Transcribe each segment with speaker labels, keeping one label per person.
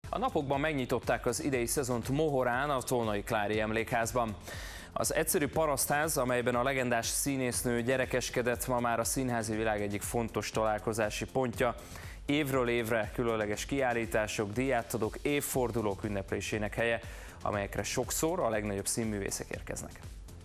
Speaker 1: A napokban megnyitották az idei szezont Mohorán, a Tolnai Klári Emlékházban. Az egyszerű parasztház, amelyben a legendás színésznő gyerekeskedett, ma már a színházi világ egyik fontos találkozási pontja. Évről évre különleges kiállítások, díjátadók, évfordulók ünneplésének helye, amelyekre sokszor a legnagyobb színművészek érkeznek.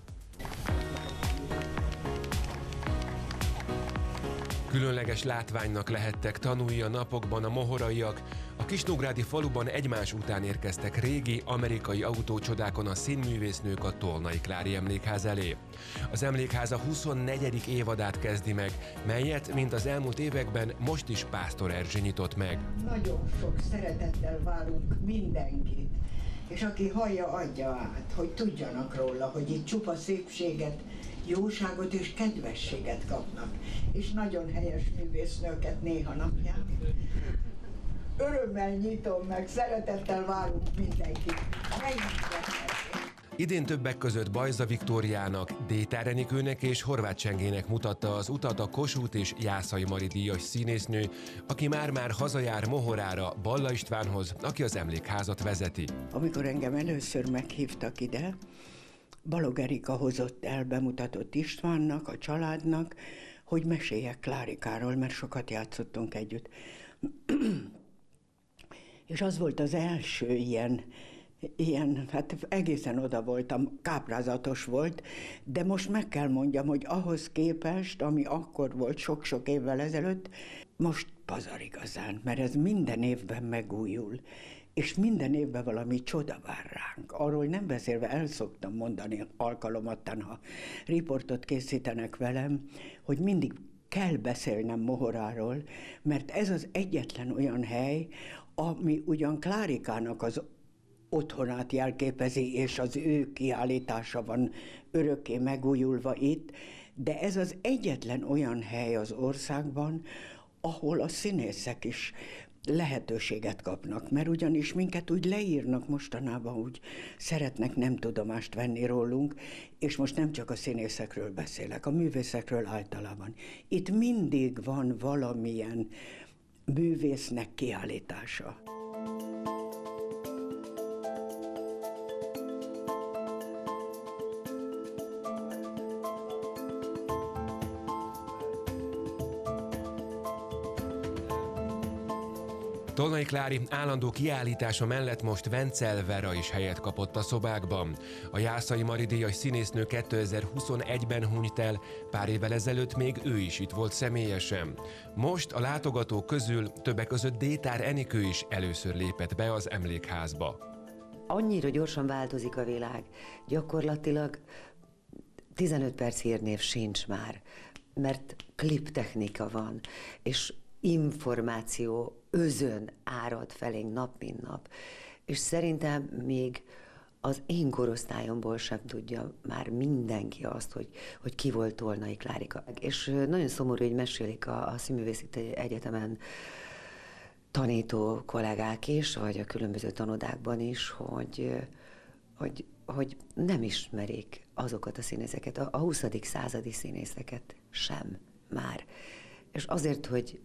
Speaker 2: Különleges látványnak lehettek tanulni a napokban a mohoraiak. A kisnógrádi faluban egymás után érkeztek régi amerikai autócsodákon a színművésznők a Tolnai Klári Emlékház elé. Az emlékház a 24. évadát kezdi meg, melyet, mint az elmúlt években, most is Pásztor Erzsi nyitott meg.
Speaker 3: Nagyon sok szeretettel várunk mindenkit, és aki hallja, adja át, hogy tudjanak róla, hogy itt csupa szépséget, jóságot és kedvességet kapnak, és nagyon helyes művésznőket néha napják. Örömmel nyitom meg, szeretettel várunk mindenkit.
Speaker 2: Idén többek között Bajza Viktóriának, Détár Enikőnek és Horváth Csengének mutatta az utat a Kossuth és Jászai Mari díjas színésznő, aki már-már hazajár Mohorára Balla Istvánhoz, aki az emlékházat vezeti.
Speaker 3: Amikor engem először meghívtak ide, Balog Erika hozott el bemutatott Istvánnak, a családnak, hogy meséljek Klárikáról, mert sokat játszottunk együtt. És az volt az első ilyen, hát egészen oda voltam, káprázatos volt, de most meg kell mondjam, hogy ahhoz képest, ami akkor volt sok-sok évvel ezelőtt, most pazar igazán, mert ez minden évben megújul, és minden évben valami csoda vár ránk. Arról nem beszélve el szoktam mondani alkalomattán, ha riportot készítenek velem, hogy mindig kell beszélnem Mohoráról, mert ez az egyetlen olyan hely, ami ugyan Klárikának az otthonát jelképezi, és az ő kiállítása van örökké megújulva itt, de ez az egyetlen olyan hely az országban, ahol a színészek is lehetőséget kapnak, mert ugyanis minket úgy leírnak mostanában, úgy szeretnek nem tudomást venni rólunk, és most nem csak a színészekről beszélek, a művészekről általában. Itt mindig van valamilyen művésznek kiállítása.
Speaker 2: Tolnai Klári állandó kiállítása mellett most Vencel Vera is helyet kapott a szobákban. A Jászai Mari díjas színésznő 2021-ben hunyt el, pár évvel ezelőtt még ő is itt volt személyesen. Most a látogatók közül többek között Détár Enikő is először lépett be az emlékházba.
Speaker 4: Annyira gyorsan változik a világ, gyakorlatilag 15 perc hírnév sincs már, mert kliptechnika van, és információ özön árad felénk nap, mint nap. És szerintem még az én korosztályomból sem tudja már mindenki azt, hogy ki volt Tolnai Klárika. És nagyon szomorú, hogy mesélik a Színművészeti Egyetemen tanító kollégák is, vagy a különböző tanodákban is, hogy nem ismerik azokat a színészeket, a 20. századi színészeket sem már. És azért, hogy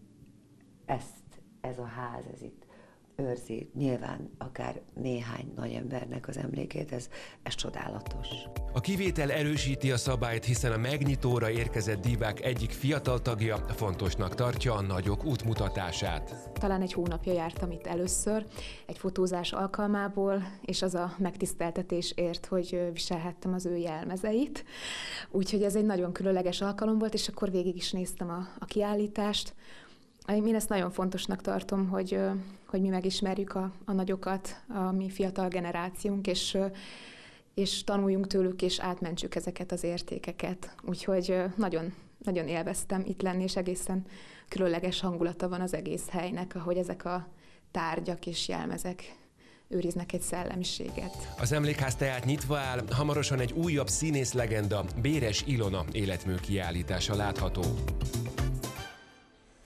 Speaker 4: ez a ház, ez itt őrzi nyilván akár néhány nagy embernek az emlékét, ez csodálatos.
Speaker 2: A kivétel erősíti a szabályt, hiszen a megnyitóra érkezett divák egyik fiatal tagja fontosnak tartja a nagyok útmutatását.
Speaker 5: Talán egy hónapja jártam itt először, egy fotózás alkalmából, és az a megtiszteltetés ért, hogy viselhettem az ő jelmezeit. Úgyhogy ez egy nagyon különleges alkalom volt, és akkor végig is néztem a kiállítást. Én ezt nagyon fontosnak tartom, hogy mi megismerjük a nagyokat, a mi fiatal generációnk, és tanuljunk tőlük, és átmentsük ezeket az értékeket. Úgyhogy nagyon, nagyon élveztem itt lenni, és egészen különleges hangulata van az egész helynek, ahogy ezek a tárgyak és jelmezek őriznek egy szellemiséget.
Speaker 2: Az emlékház tehát nyitva áll, hamarosan egy újabb színész legenda, Béres Ilona életmű kiállítása látható.